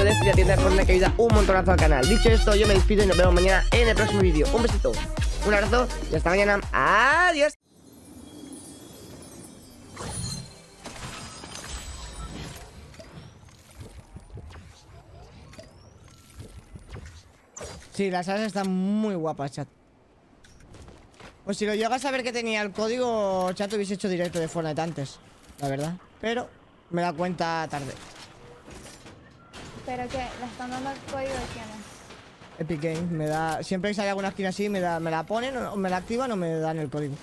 de la tienda de Fortnite que ayuda un montonazo al canal. Dicho esto, yo me despido y nos vemos mañana en el próximo vídeo. Un besito, un abrazo y hasta mañana. Adiós. Sí, las alas están muy guapas, chat. Pues si lo llegas a ver que tenía el código, chat, hubiese hecho directo de Fortnite antes, la verdad. Pero me da cuenta tarde. ¿Pero qué? ¿Le están dando el código de quién es? Epic Game me da... Siempre que sale alguna skin así, me la ponen o me la activan o me dan el código.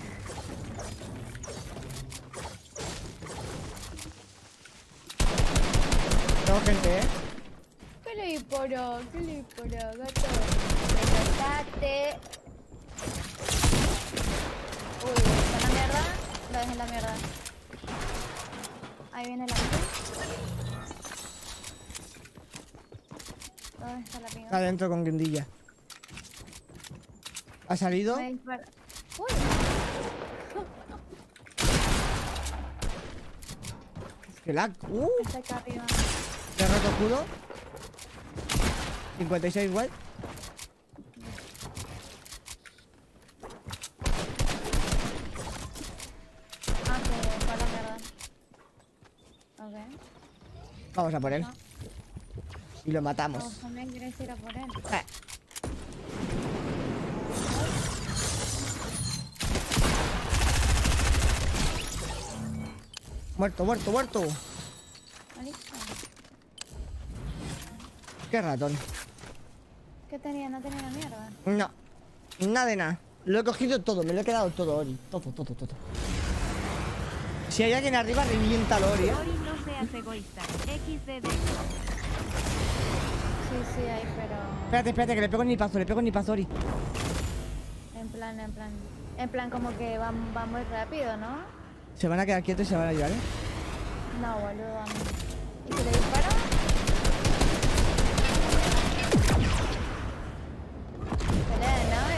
Tengo gente, ¿Qué le disparó? ¿Qué le disparó, gato? Recortate. Uy, ¿está en la mierda? Lo dejé en la mierda. Ahí viene la pinga. ¿Dónde está la pinga? Está adentro con guindilla. ¿Ha salido? Me dispara. Uy. ¡Qué lag! Está acá arriba. ¿Te he roto escudo? 56 white. Ah, se fue a la mierda. Ok. Vamos a por él. No. Y lo matamos. ¿Vos también querés ir a por él? Muerto, muerto, muerto. ¿Listo? Qué ratón. ¿Qué tenía? ¿No tenía la mierda? No, nada de nada. Lo he cogido todo, me lo he quedado todo, Ori. Todo, todo, todo. Si hay alguien arriba, reviéntalo, Ori, ¿eh? Ori, no seas egoísta. XDD. Sí, hay, pero... Espérate, espérate, que le pego en nipazo, Ori. En plan como que va muy rápido, ¿no? Se van a quedar quietos y se van a ayudar, ¿eh? No, boludo. ¿Y si le disparo? Pelea de nave.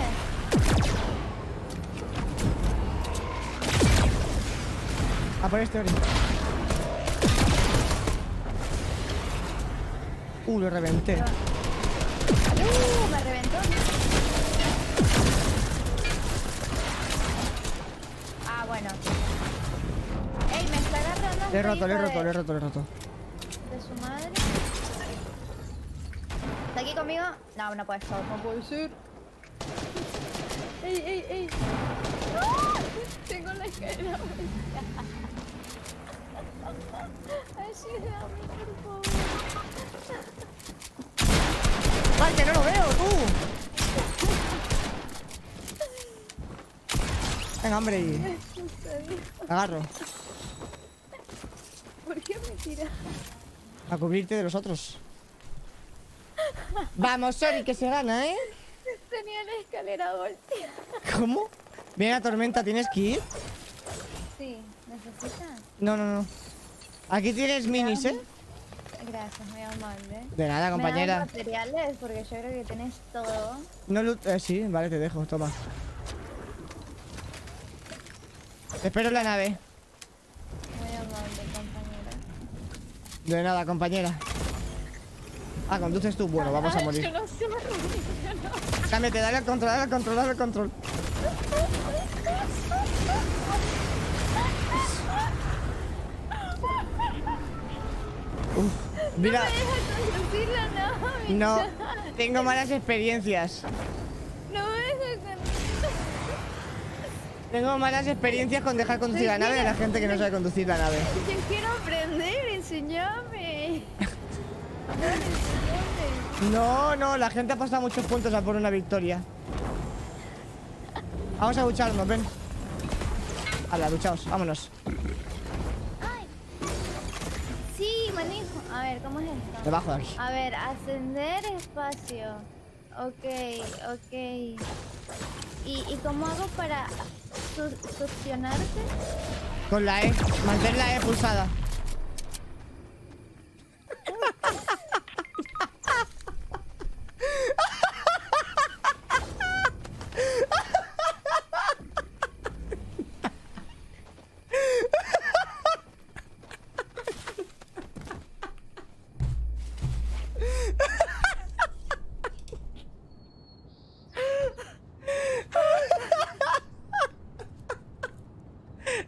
A por este, Ori. Lo reventé. Me reventó. Ah, bueno. Ey, me está agarrando. Le he roto. De su madre. ¿Está aquí conmigo? No, no puede ser. No puede ser. Ey. ¡Ah! Tengo la escalera. Ayúdame, por favor. ¡Ay, que no lo veo, tú! Venga, hombre, y... agarro. ¿Por qué me tiras? A cubrirte de los otros. Vamos, Ori, que se gana, ¿eh? Tenía la escalera volteada. ¿Cómo? Viene la tormenta, ¿tienes que ir? Sí, ¿necesitas? No. Aquí tienes minis, ¿eh? Gracias, muy amable. De nada, compañera. ¿Me das materiales? Porque yo creo que tenés todo. No sí, vale, te dejo, toma. Te espero en la nave. Muy amable, compañera. De nada, compañera. Ah, conduces tú. Bueno, vamos a morir. Yo no sé, no. Cámbiate, dale al control. Mira. No me dejas conducir la nave. No, tengo malas experiencias. No me dejas conducir. Tengo malas experiencias con dejar conducir la nave a la gente que no sabe conducir la nave. Yo quiero aprender, enseñame. No, la gente ha pasado muchos puntos a por una victoria. Vamos a ducharnos, ven. Hala, duchaos, vámonos. Ay. Sí, manejo. A ver, ¿cómo es esto? Debajo de aquí. A ver, ascender espacio. Ok. ¿Y cómo hago para succionarte? Con la E, mantén la E pulsada.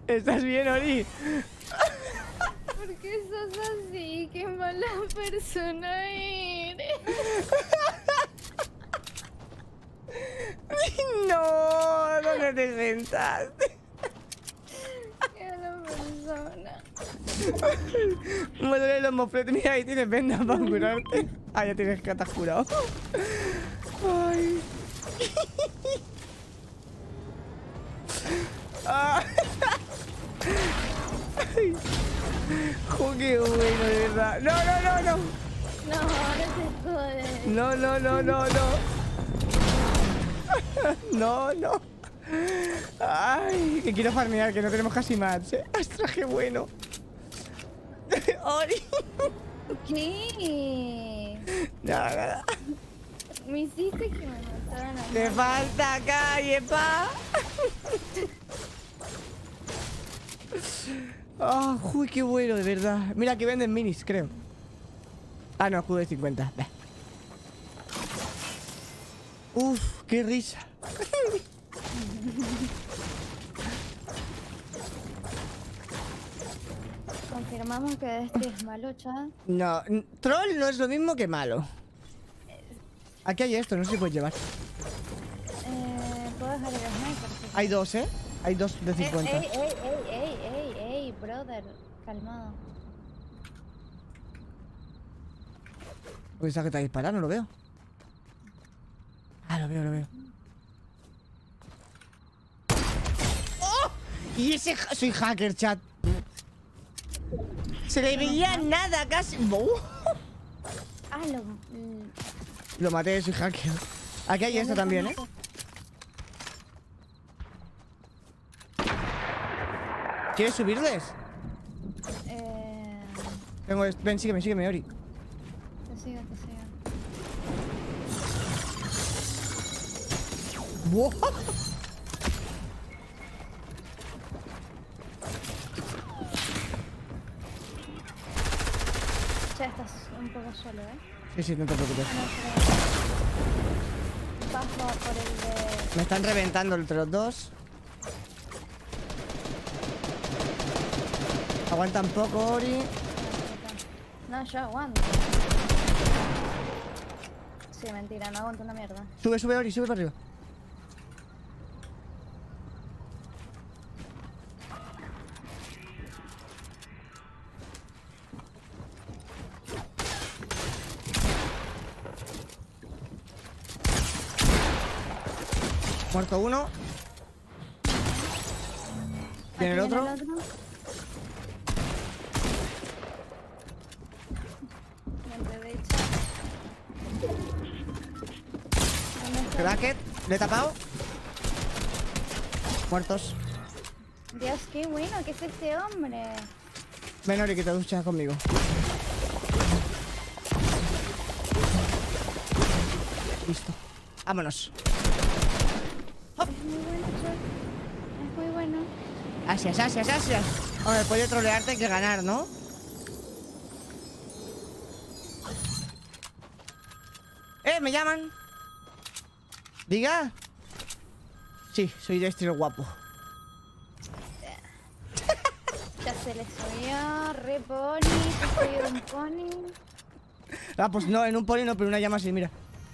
¿Estás bien, Ori? ¿Por qué sos así? ¡Qué mala persona eres! No, ¿dónde te sentaste? ¡Qué mala persona! Me duele los mofletes. Mira, ahí tienes venda para curarte. Ah, ya tienes que estar curado. Ay. Ah. Ay. Jo, qué bueno, de verdad. No, no, no, no. No, ahora te jodes. No, no, no, no, no. No, no. Ay, que quiero farmear, que no tenemos casi más, ¿eh? ¡Ostras, qué bueno! ¡Ori! ¿Qué? Nada, nada. Me hiciste que me mataran a ¡Te falta calle, pa! ¡Ah, uy, qué bueno, de verdad! Mira, que venden minis, creo. Ah, no, escudo de 50. Bah. Uf, qué risa. Confirmamos que este es malo, chat. No, troll no es lo mismo que malo. Aquí hay esto, no sé si puedes llevar. Puedo dejar el sniper. Hay dos, ¿eh? Hay dos de 50. Ey, brother. Calmado. Uy, esa que te ha disparado, no lo veo. Ah, lo veo, lo veo. ¡Oh! Y ese... Soy hacker, chat. Se le veía nada casi. Ah, Lo maté, soy hacker. Aquí hay esto también, ¿eh? ¿Quieres subirles? Tengo esto. Ven, sígueme, sígueme, Ori. Te sigo. ¡Wow! Ya estás un poco solo, ¿eh? Sí, sí, no te preocupes. Paso por el de... Me están reventando entre los dos. Aguantan poco, Ori. No, yo aguanto. Sí, mentira, no aguanto una mierda. Sube, sube, Ori, sube para arriba. Muerto uno. ¿Tiene el otro? Cracket, le he tapado. Muertos. Dios, qué bueno que es este hombre. Ven, Ori, que te duchas conmigo. Listo. Vámonos. Es muy bueno, Chot. Es muy bueno. Asias, asias, asias. Hombre, después de trolearte hay que ganar, ¿no? Me llaman. Diga. Sí, soy de estilo guapo. Ya se le subió, re pony, te subió un pony. Ah, pues no, en un pony no, pero una llama así, mira.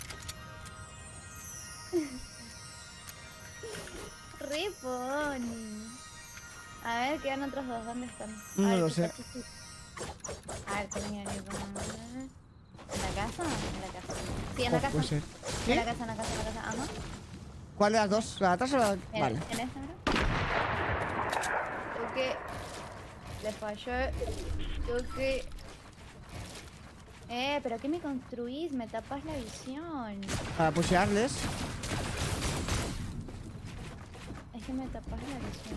Re pony. A ver, quedan otros dos, ¿dónde están? No lo sé. A ver, tenía que poner... ¿En la casa? En la casa. Sí, en la casa. Puede ser. ¿Sí? En la casa, ajá. ¿Cuál de las dos? ¿La de atrás o la de...? Vale. En esta, ¿no? Toque. Le falló. Toque. ¿Pero qué me construís? Me tapas la visión. Para pushearles. Es que me tapas la visión.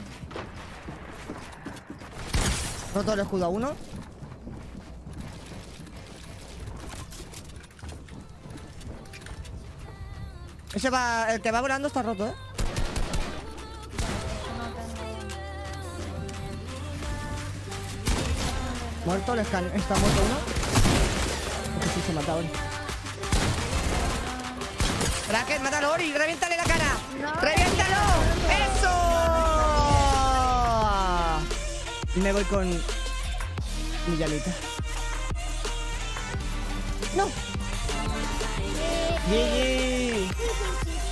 Roto el escudo a uno. Ese va... El que va volando está roto, ¿eh? Muerto, está muerto uno. Este sí se ha matado. Cracket, mátalo, Ori, reviéntale la cara. No, ¡Reviéntalo! ¡Eso! Me voy con mi llamita. ¡No! ¡GG!